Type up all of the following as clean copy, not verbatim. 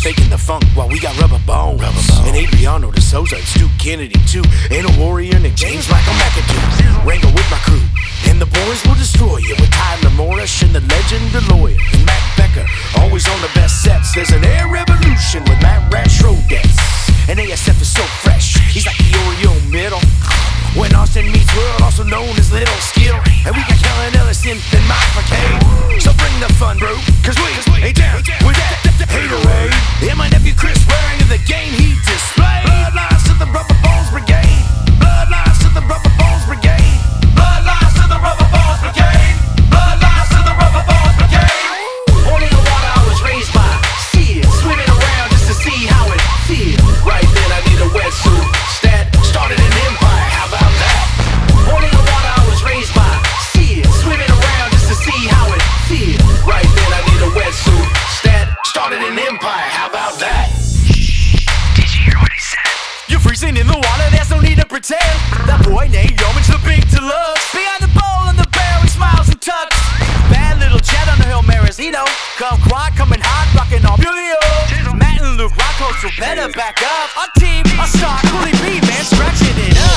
faking the funk while we got rubber bones. And Adriano De Souza and Stu Kennedy too. And a warrior named James Michael McAdoo. Rango with my crew, and the boys will destroy you with Tyler Morris and the legend Deloya and Matt Becker. Always on the best sets. There's an air revolution with Matt Ratschrodets. And ASF is so fresh. He's like the Oreo middle. When Austin meets World, also known as Little Skill. And we got Kellen Ellison and Mike McCabe. So bring the fun, bro, cause we ain't down with that haterade. And my nephew Chris wearing the game he displayed. Bloodlines to the Rubber Bones Brigade. Bloodlines to the Rubber Bones Brigade. Bloodlines to the Rubber Bones Brigade. Bloodlines to the Rubber Bones Brigade. Only the water I was raised by. See it, swimming around just to see how it feels. Right then I need a wetsuit. Stat started an empire, how about that? Only the water I was raised by. See it, swimming around just to see how it feels. Right then I need a wetsuit. Stat started an empire, how about that? Did you hear what he said? You're freezing in the water, there's no need to pretend. That boy named Yeoman's the big to love. Behind the bowl and the barrel, he smiles and tucks. Bad little Chad on the hill, Marizino. Come quiet, coming hot, rocking all Julio. Matt and Luke Rocco, so better back up. Our team, our star, Coolie B, man, scratching it up.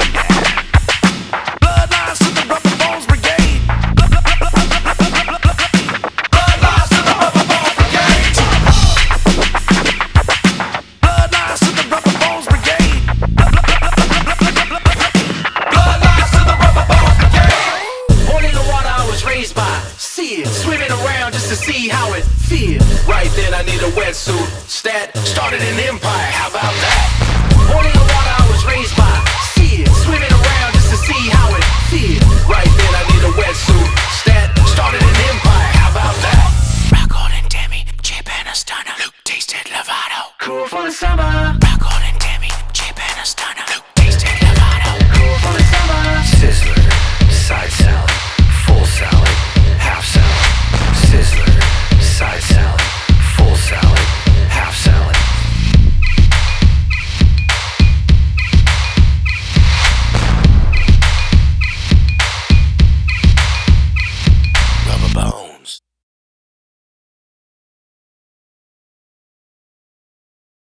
Bloodlines to the Rubber Bones Brigade. Bloodlines to the Rubber Bones Brigade. Bloodlines to the Rubber Bones Brigade. Bloodlines to the Rubber Bones Brigade. Only the water I was raised by. See it, swimming around just to see how it feels. Right then I need a wetsuit. Stat started an empire, how about that? Only the water